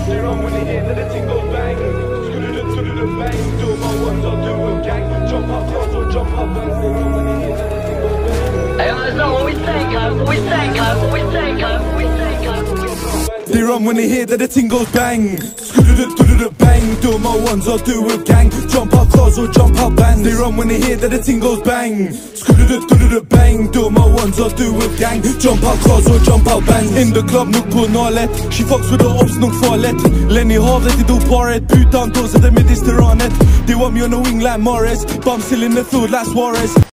They run when they hear that the thing goes bang. Bang. Do my ones, I'll do a gang. Jump up close or jump up bang. They run when they hear that the thing goes bang. Hey, that's not what we say, cuz. What we say, cuz. What we say, cuz. What we say, cuz. They run when they hear that the thing goes bang. Bang. Do my ones, I'll do a gang. Jump up close or jump up bang. They run when they hear that the thing goes bang. Bang. Do my ones, I'll do a gang. Jump up close or jump up bang. In the club, nuk på nalet. She fucks with the ops, nuk farligt. Lenny havet i doparet. Putan då sätter mig till ranet. They want me on the wing like Morris. Bum still in the field like Suarez.